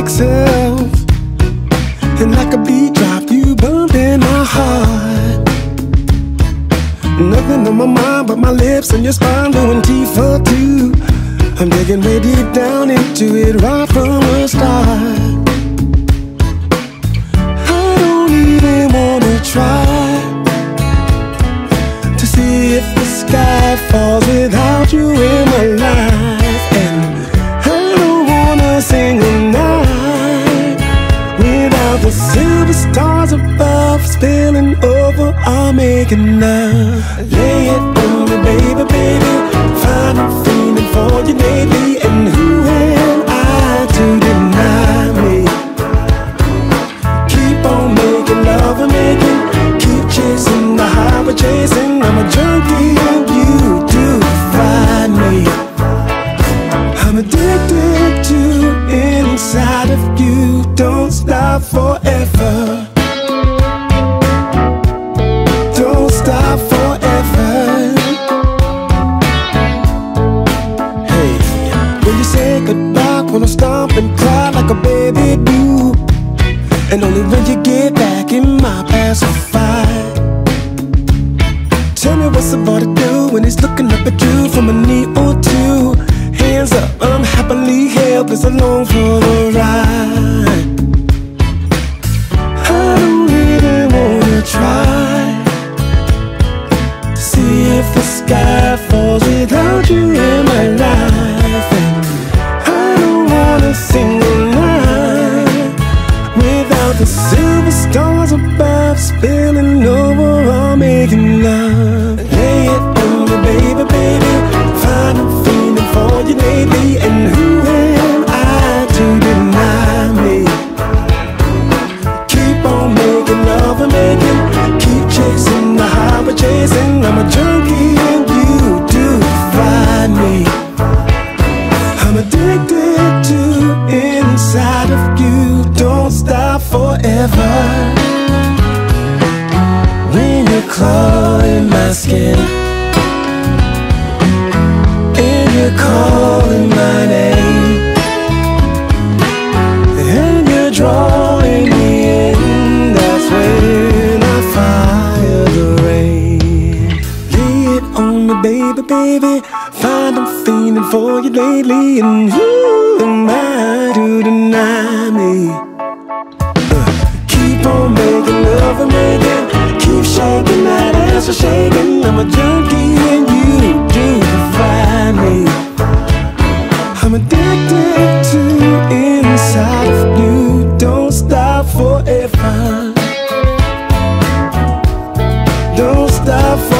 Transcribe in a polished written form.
self. And like a beat drop, you bump in my heart. Nothing on my mind but my lips and your spine doing T for two. I'm digging way deep down into it right from the start. I don't even wanna try to see if the sky falls without you in my life. And I don't wanna sing a night without the silver stars above spilling over or making love. Lay it on me, baby, baby. Find a feeling for you lately, and who am I to deny me? Keep on making love and making, keep chasing the high we're chasing. I'm a junkie and you do find me. I'm addicted to inside of you. Don't stop forever. Don't stop forever. Hey, when you say goodbye, wanna stomp and cry like a baby do, and only when you get back in my pacify. Tell me what's the boy to do when he's looking up at you from a knee or two. Hands up, I'm happily helpless, alone for the ride. I don't even wanna try to see if the sky falls without you in my life. And I don't wanna sing a line without the silver stars above spilling over or making love. Lay it on me, baby, baby. Find a feeling for you lately, and who am I to deny me? Keep on making love and making, keep chasing the high we're chasing. I'm a junkie and you do find me. I'm addicted to inside of you. Don't stop forever. When you're clawing my skin and you're calling my name, and you're drawing me in, that's when I fire the rain. Lay it on me, baby, baby. Find I'm feeling for you lately, and who am I to deny me? Keep on making love and making, keep shaking that ass for shaking. I'm a junkie and you do find me. I'm addicted to inside of you. Don't stop forever. Don't stop forever.